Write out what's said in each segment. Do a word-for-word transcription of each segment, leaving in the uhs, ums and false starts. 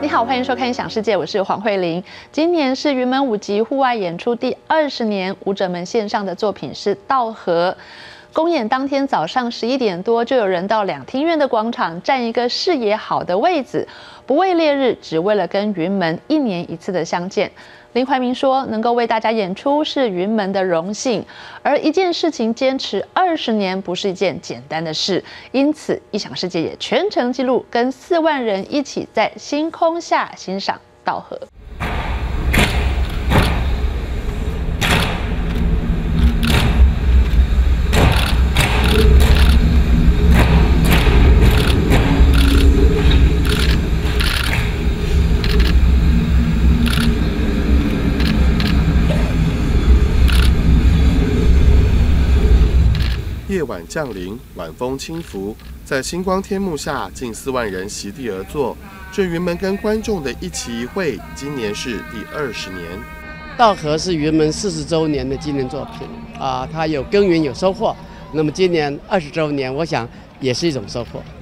你好，欢迎收看《想世界》，我是黄慧玲。今年是云门舞集户外演出第二十年，舞者们献上的作品是《稻荷》。公演当天早上十一点多，就有人到两厅院的广场占一个视野好的位置，不为烈日，只为了跟云门一年一次的相见。林怀民说，能够为大家演出是云门的荣幸，而一件事情坚持二十年不是一件简单的事，因此异想世界也全程记录，跟四万人一起在星空下欣赏稻荷。 夜晚降临，晚风轻拂，在星光天幕下，近四万人席地而坐。这云门跟观众的一期一会，今年是第二十年。 稻荷是云门四十周年的纪念作品啊，它有耕耘有收获。那么今年二十周年，我想也是一种收获。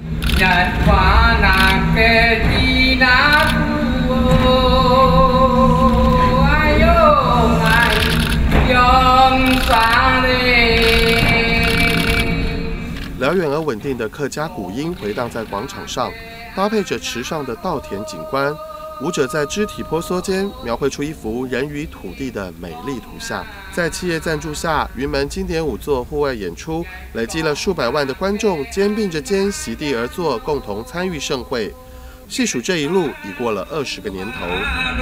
辽远而稳定的客家古音回荡在广场上，搭配着池上的稻田景观，舞者在肢体婆娑间描绘出一幅人与土地的美丽图像。在企业赞助下，云门经典舞作户外演出，累积了数百万的观众肩并着肩席地而坐，共同参与盛会。细数这一路，已过了二十个年头。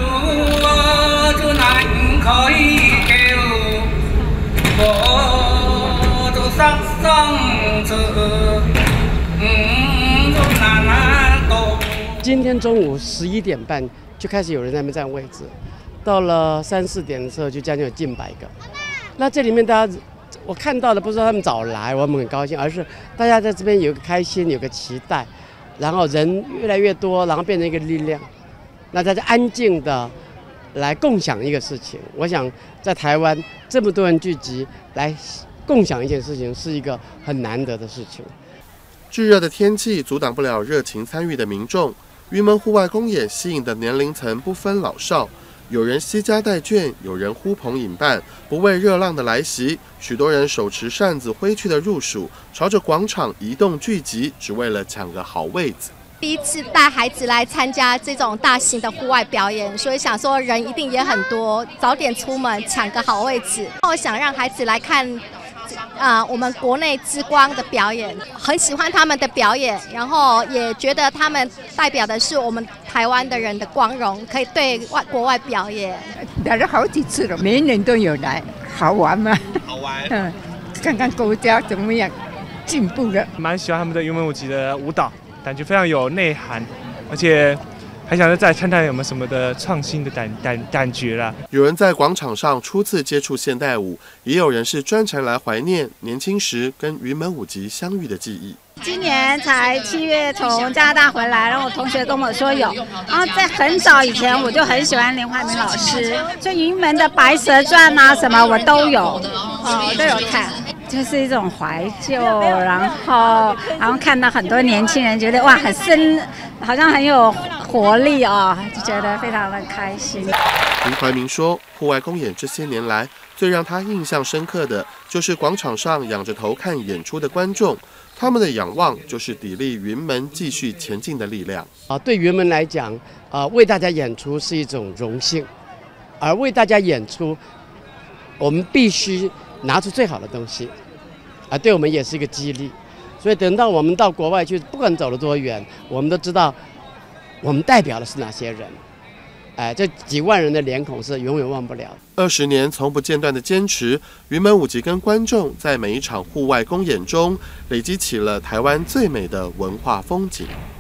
今天中午十一点半就开始有人在那边占位置，到了三四点的时候就将近有近百个。那这里面大家我看到的不是说他们早来，我们很高兴，而是大家在这边有个开心，有个期待，然后人越来越多，然后变成一个力量。那大家安静的来共享一个事情，我想在台湾这么多人聚集来共享一件事情，是一个很难得的事情。 炙热的天气阻挡不了热情参与的民众。云门户外公演吸引的年龄层不分老少，有人惜家带眷，有人呼朋引伴，不畏热浪的来袭。许多人手持扇子挥去的入蜀，朝着广场移动聚集，只为了抢个好位子。 第一次带孩子来参加这种大型的户外表演，所以想说人一定也很多，早点出门抢个好位置。我想让孩子来看啊、呃，我们国内之光的表演，很喜欢他们的表演，然后也觉得他们代表的是我们台湾的人的光荣，可以对外国外表演。 来了好几次了，每一年都有来，好玩吗？ 好玩。 嗯，看看国家怎么样进步了。 蛮喜欢他们的云门舞集的舞蹈。感觉非常有内涵，而且还想再看看有没有什么的创新的感感感觉啦。 有人在广场上初次接触现代舞，也有人是专程来怀念年轻时跟云门舞集相遇的记忆。 今年才七月从加拿大回来，然后我同学跟我说有，然后在很早以前我就很喜欢林怀民老师，就云门的《白蛇传》啊什么我都有，哦我都有看。就是一种怀旧，然后然后看到很多年轻人，觉得哇很生，好像很有活力哦，就觉得非常的开心。 林怀民说，户外公演这些年来，最让他印象深刻的就是广场上仰着头看演出的观众，他们的仰望就是砥砺云门继续前进的力量。 啊，对云门来讲，啊为大家演出是一种荣幸，而为大家演出，我们必须拿出最好的东西，啊，对我们也是一个激励。所以等到我们到国外去，不管走了多远，我们都知道我们代表的是哪些人。哎，这几万人的脸孔是永远忘不了。 二十年从不间断的坚持，云门舞集跟观众在每一场户外公演中，累积起了台湾最美的文化风景。